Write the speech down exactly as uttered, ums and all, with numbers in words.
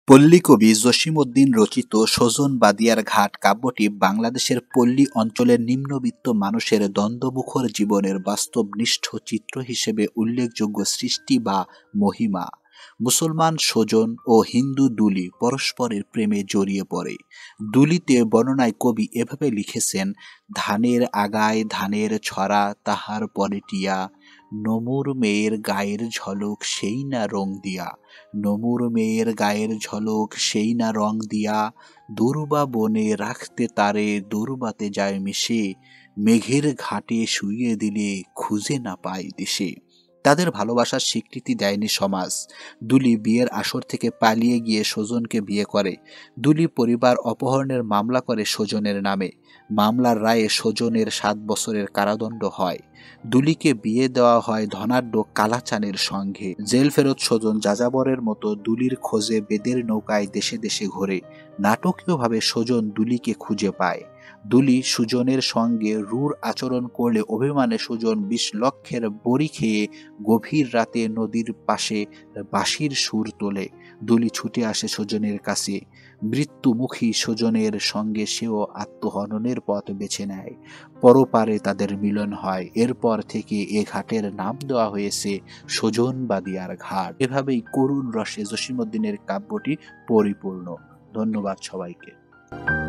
পল্লী কবি জসীমউদ্দীন রচিত সজন বাদিয়ার ঘাট কাব্যটি বাংলাদেশের পল্লী অঞ্চলের নিম্নবিত্ত মানুষের দ্বন্দ্বমুখর জীবনের বাস্তবনিষ্ঠ চিত্র হিসেবে উল্লেখযোগ্য সৃষ্টি বা মহিমা। মুসলমান সজন ও হিন্দু দুলি পরস্পরের প্রেমে জড়িয়ে পড়ে। দুলিতে বর্ণনায় কবি এভাবে লিখেছেন: ধানের আগায় ধানের ছড়া তাহার পরে টিয়া, নমুর মেয়ের গায়ের ঝলক সেই না রং দিয়া, নমুর মেয়ের গায়ের ঝলক সেই না রং দিয়া, দুর্বা বনে রাখতে তারে দুর্বাতে যায় মিশে, মেঘের ঘাটে শুইয়ে দিলে খুঁজে না পায় দেশে। তাদের ভালোবাসার স্বীকৃতি দেয়নি সমাজ। দুলি বিয়ের আসর থেকে পালিয়ে গিয়ে সজনকে বিয়ে করে। দুলি পরিবার অপহরণের মামলা করে সজনের নামে। মামলার রায়ে সজনের সাত বছরের কারাদণ্ড হয়। দুলিকে বিয়ে দেওয়া হয় ধনাঢ্য কালাচানের সঙ্গে। জেল ফেরত সজন যাযাবরের মতো দুলির খোঁজে বেদের নৌকায় দেশে দেশে ঘোরে। নাটকীয়ভাবে সজন দুলিকে খুঁজে পায়। দুলি সুজনের সঙ্গে রূঢ় আচরণ করলে অভিমানে সুজন বিশ লক্ষের বড়ি খেয়ে গভীর রাতে নদীর পাশে বাঁশির সুর তোলে। দুলি ছুটে আসে সজনের কাছে। মৃত্যুমুখী সজনের সঙ্গে সেও আত্মহননের পথ বেছে নেয়। পরপারে তাদের মিলন হয়। এরপর থেকে এ ঘাটের নাম দেওয়া হয়েছে সজন বাদিয়ার ঘাট। এভাবেই করুণ রসে জসীমউদ্দীনের কাব্যটি পরিপূর্ণ। ধন্যবাদ সবাইকে।